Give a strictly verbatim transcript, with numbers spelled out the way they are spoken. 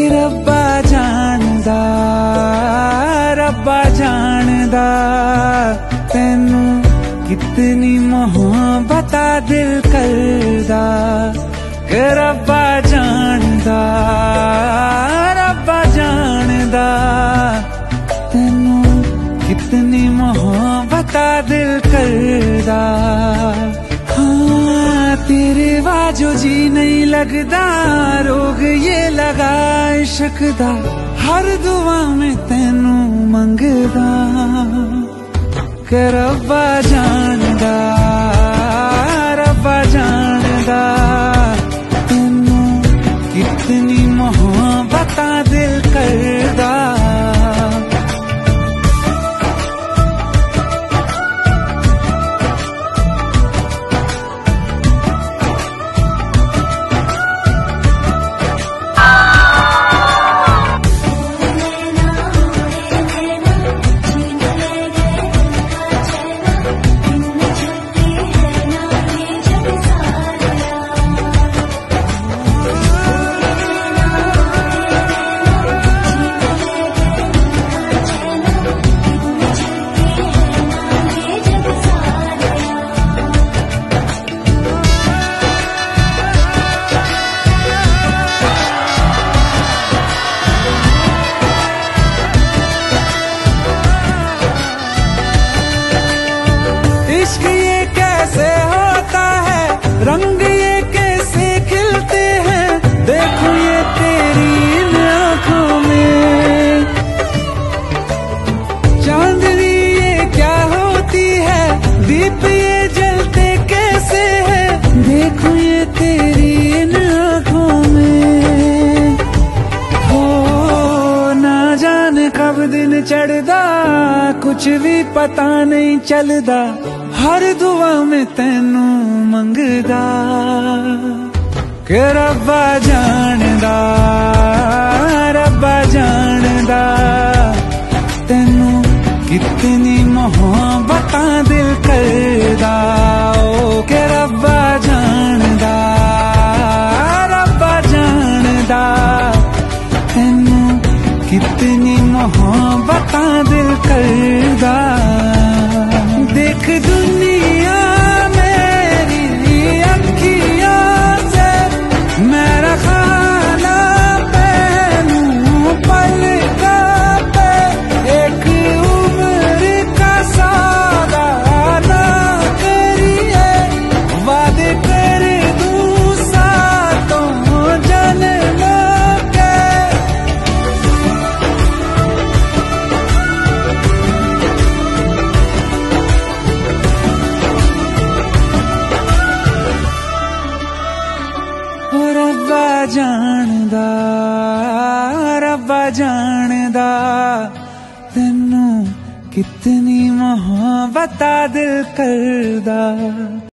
रब्बा जानदा रब्बा जानदा तैनू कितनी मोहब्बत दिल करदा। के रब्बा जानदा रब्बा जानदा तैनू कितनी मोहब्बत दिल करदा। हाँ तेरे वाजो जी नहीं लगदा, रोग ये लगा इश्क दा, हर दुआ में तैनू मंगदा। के रब्बा जानदा रब्बा जानदा तैनू कितनी मोहब्बत दिल करदा। इश्क ये कैसे होता है, रंग ये कैसे खिलते हैं, देखो ये तेरी इन आँखों में। चांदनी ये क्या होती है, दीप ये जलते कैसे हैं, देखो ये तेरी इन आँखों में। हो ना जाने कब दिन चढ़दा, कुछ भी पता नहीं चलदा, हर दुआ में तैनू मंगदा। के रब्बा जानदा रब्बा जानदा तैनू कितनी मोहब्बत दिल करदा। ओ के रब्बा जानदा रब्बा जानदा तैनू कितनी मोहब्बत दिल करदा। देख दुनिया मेरी अखियों से मेरा खाना पहनूं पलका पे, एक उम्र का सौदा ना करिए, वादे कर दूं सातों जन्मों के। रब्बा जानदा रब्बा जानदा तैनू कितनी मोहब्बत दिल करदा।